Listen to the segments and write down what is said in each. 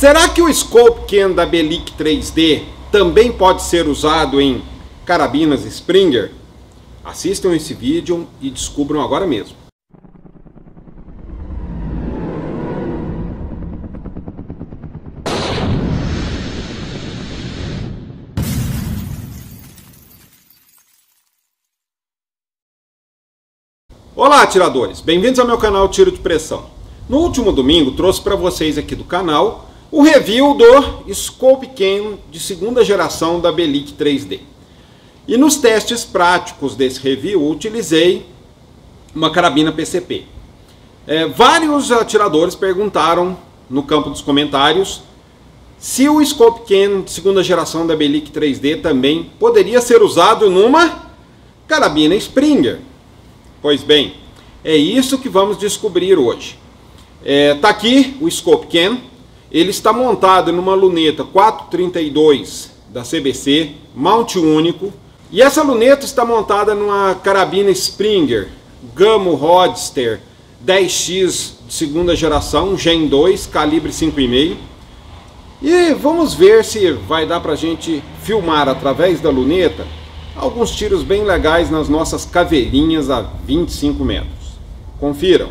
Será que o Scope Can da Bellic 3D também pode ser usado em carabinas Springer? Assistam esse vídeo e descubram agora mesmo. Olá, atiradores! Bem-vindos ao meu canal Tiro de Pressão. No último domingo trouxe para vocês aqui do canal o review do Scope Can de segunda geração da Bellic 3D. E nos testes práticos desse review utilizei uma carabina PCP. Vários atiradores perguntaram no campo dos comentários se o Scope Can de segunda geração da Bellic 3D também poderia ser usado numa carabina Springer. Pois bem, é isso que vamos descobrir hoje. Tá aqui o Scope Can, ele está montado numa luneta 432 da CBC, mount único, e essa luneta está montada numa carabina Springer Gamo Roadster 10X de segunda geração, Gen 2, calibre 5,5. E vamos ver se vai dar pra gente filmar através da luneta alguns tiros bem legais nas nossas caveirinhas a 25 metros. Confiram!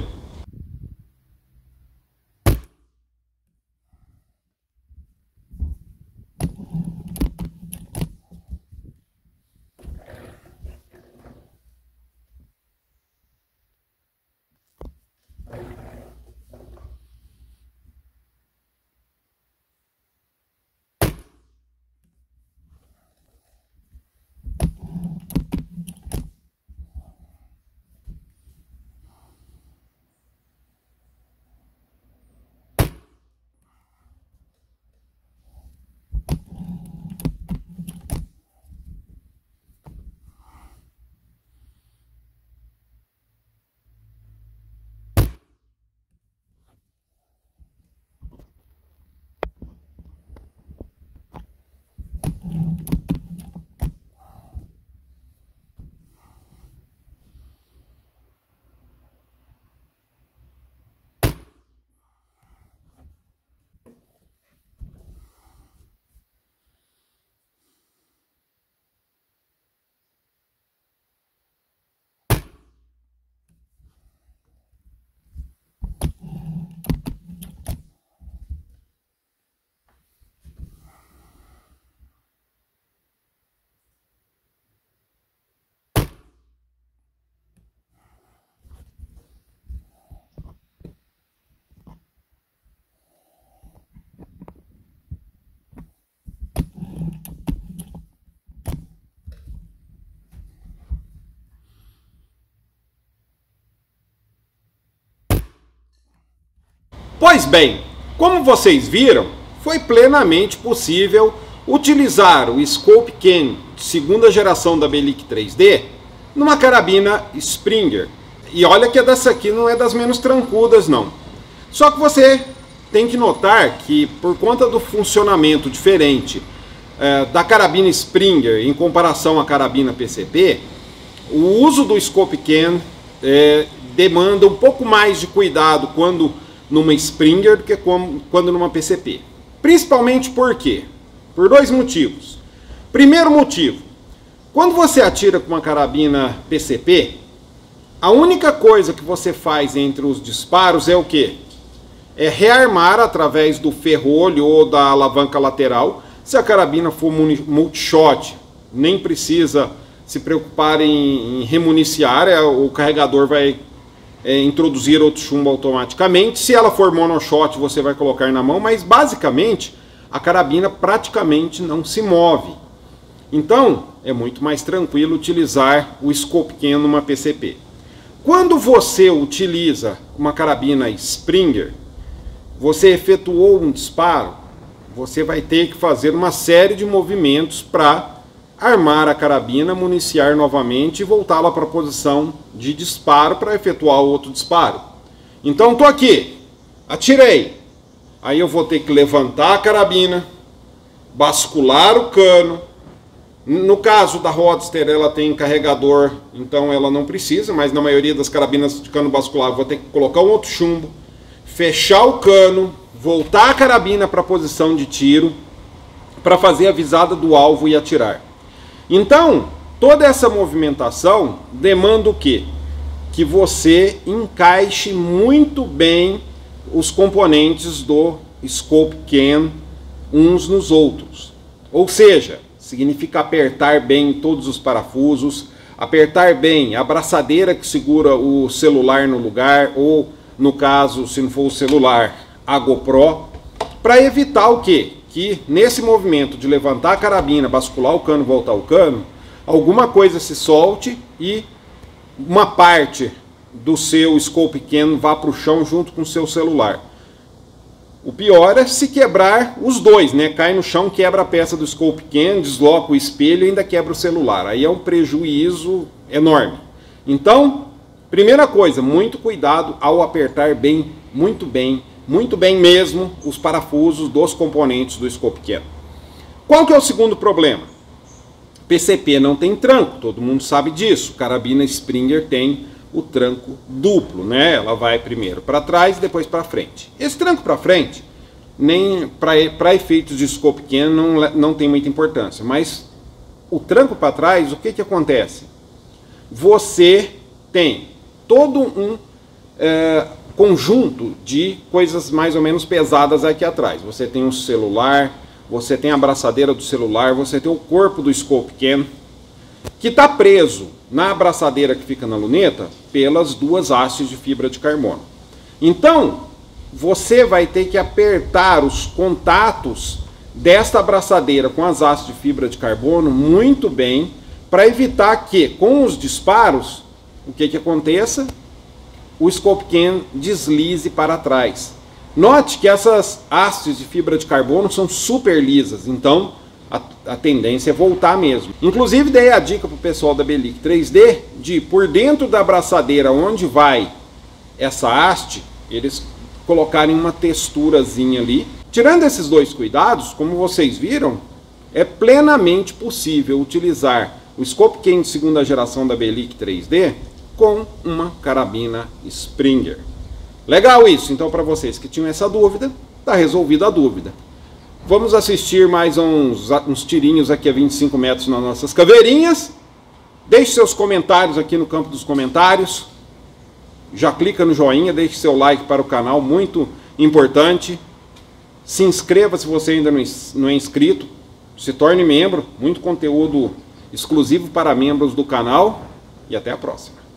Pois bem, como vocês viram, foi plenamente possível utilizar o Scope Can de segunda geração da Bellic 3D numa carabina Springer. E olha que dessa aqui não é das menos trancudas não. Só que você tem que notar que por conta do funcionamento diferente da carabina Springer em comparação à carabina PCP, o uso do Scope Can demanda um pouco mais de cuidado quando numa Springer do que quando numa PCP. Principalmente por quê? Por dois motivos. Primeiro motivo, quando você atira com uma carabina PCP, a única coisa que você faz entre os disparos é o quê? É rearmar através do ferrolho ou da alavanca lateral. Se a carabina for multishot, nem precisa se preocupar em remuniciar, o carregador vai introduzir outro chumbo automaticamente. Se ela for monoshot, você vai colocar na mão, mas basicamente a carabina praticamente não se move. Então é muito mais tranquilo utilizar o Scope Can numa PCP. Quando você utiliza uma carabina Springer, você efetuou um disparo, você vai ter que fazer uma série de movimentos para armar a carabina, municiar novamente e voltá-la para a posição de disparo para efetuar outro disparo. Então estou aqui, atirei, aí eu vou ter que levantar a carabina, bascular o cano. No caso da Roadster ela tem carregador, então ela não precisa, mas na maioria das carabinas de cano bascular eu vou ter que colocar um outro chumbo, fechar o cano, voltar a carabina para a posição de tiro, para fazer a visada do alvo e atirar. Então, toda essa movimentação demanda o quê? Que você encaixe muito bem os componentes do Scope Can uns nos outros. Ou seja, significa apertar bem todos os parafusos, apertar bem a braçadeira que segura o celular no lugar, ou no caso, se não for o celular, a GoPro, para evitar o quê? Que nesse movimento de levantar a carabina, bascular o cano, voltar o cano, alguma coisa se solte e uma parte do seu Scope Can vá para o chão junto com o seu celular. O pior é se quebrar os dois, né? Cai no chão, quebra a peça do Scope Can, desloca o espelho e ainda quebra o celular. Aí é um prejuízo enorme. Então, primeira coisa, muito cuidado ao apertar bem, muito bem mesmo, os parafusos dos componentes do Scope Can. Qual que é o segundo problema? PCP não tem tranco, todo mundo sabe disso. Carabina Springer tem o tranco duplo, né? Ela vai primeiro para trás e depois para frente. Esse tranco para frente, nem para efeitos de Scope Can não tem muita importância, mas o tranco para trás, o que que acontece? Você tem todo um conjunto de coisas mais ou menos pesadas aqui atrás. Você tem um celular, você tem a abraçadeira do celular, você tem o corpo do Scope Can, que está preso na abraçadeira que fica na luneta pelas duas hastes de fibra de carbono. Então, você vai ter que apertar os contatos desta abraçadeira com as hastes de fibra de carbono muito bem, para evitar que, com os disparos, o que aconteça? O Scope Can deslize para trás. Note que essas hastes de fibra de carbono são super lisas, então a tendência é voltar mesmo. Inclusive dei a dica para o pessoal da Bellic 3D de, por dentro da abraçadeira onde vai essa haste, eles colocarem uma texturazinha ali. Tirando esses dois cuidados, como vocês viram, é plenamente possível utilizar o Scope Can de segunda geração da Bellic 3D com uma carabina Springer. Legal isso, então para vocês que tinham essa dúvida, está resolvida a dúvida. Vamos assistir mais uns tirinhos aqui a 25 metros nas nossas caveirinhas. Deixe seus comentários aqui no campo dos comentários. Já clica no joinha, deixe seu like para o canal, muito importante. Se inscreva se você ainda não é inscrito. Se torne membro, muito conteúdo exclusivo para membros do canal. E até a próxima.